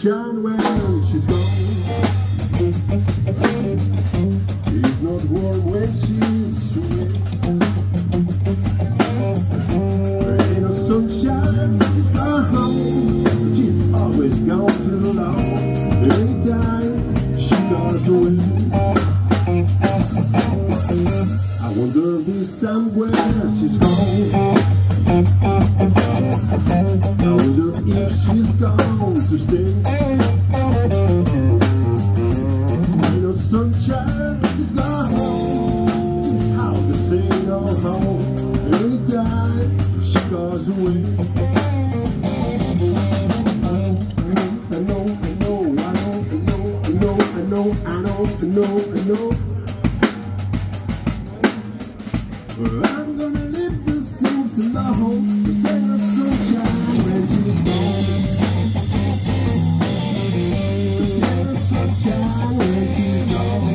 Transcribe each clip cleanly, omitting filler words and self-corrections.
sunshine when she's gone. It's not warm when she's away. Ain't no sunshine, she's gone home. She's always gone too long. Anytime she goes away, I wonder this time where she's gone. I wonder if she's gone to stay. Ain't no sunshine, she's gone home. This house is saying no home. Anytime she goes away. I know. Well, I'm gonna leave this things alone. This ain't no sunshine when she's gone. This ain't no sunshine when she's gone.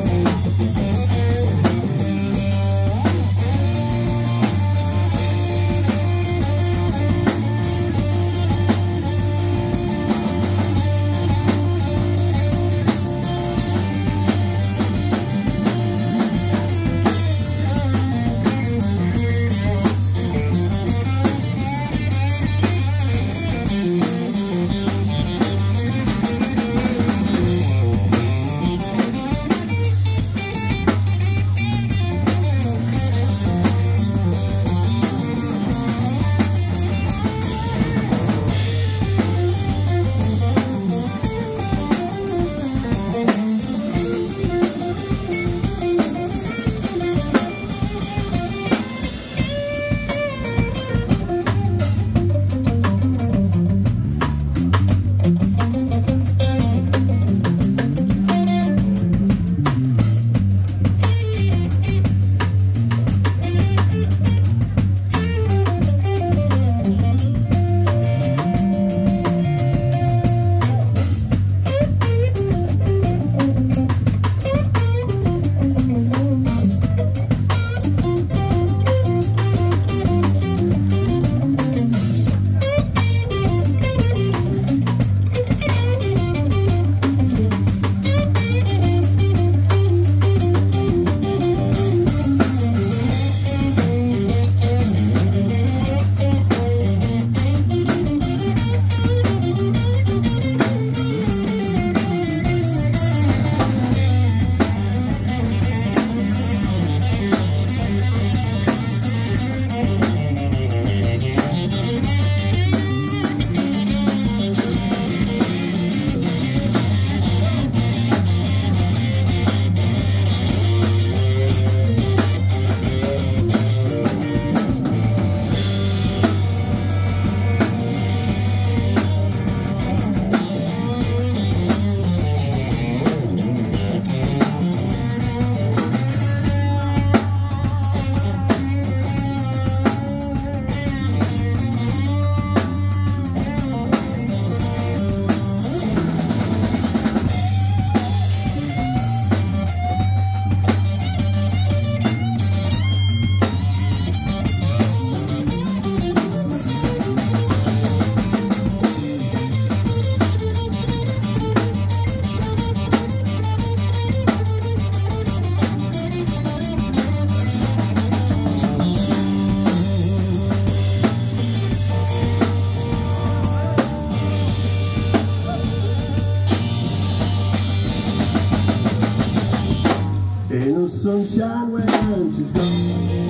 Ain't no sunshine when she's gone.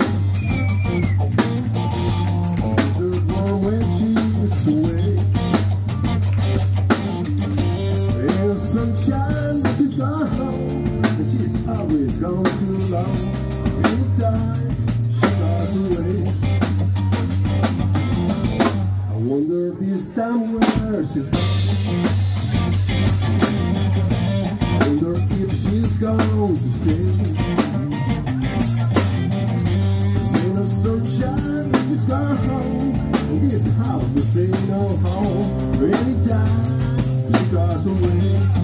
The warm when she's away. Ain't no sunshine when she's gone home. And she's always gone too long. Anytime she goes away, I wonder this time where she's gone. I wonder if she's gone to stay. Ain't no sunshine when she's gone home. And this house will say no home. Anytime she goes away.